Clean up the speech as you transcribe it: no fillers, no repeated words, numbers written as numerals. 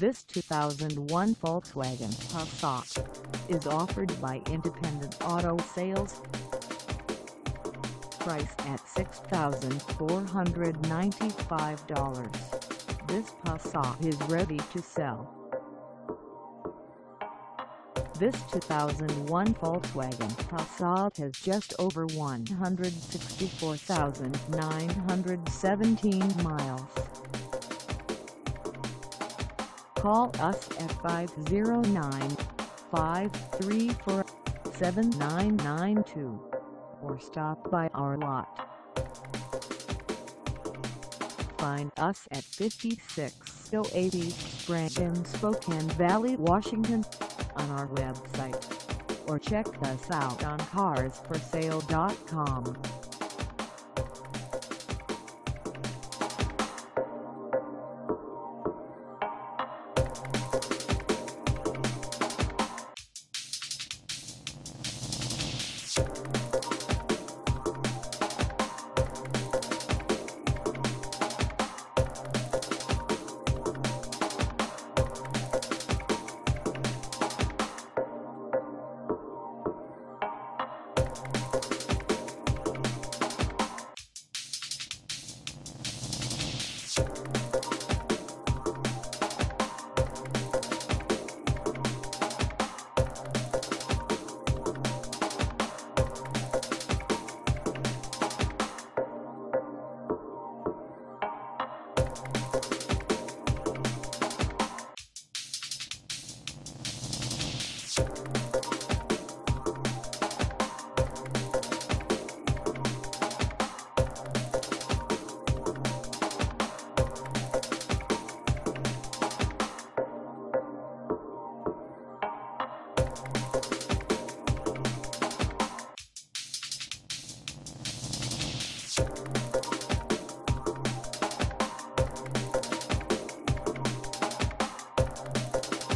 This 2001 Volkswagen Passat is offered by Independent Auto Sales. Priced at $6,495, this Passat is ready to sell. This 2001 Volkswagen Passat has just over 164,917 miles. Call us at 509-534-7992 or stop by our lot. Find us at 5608 E Sprague in Spokane Valley, Washington, on our website, or check us out on carsforsale.com.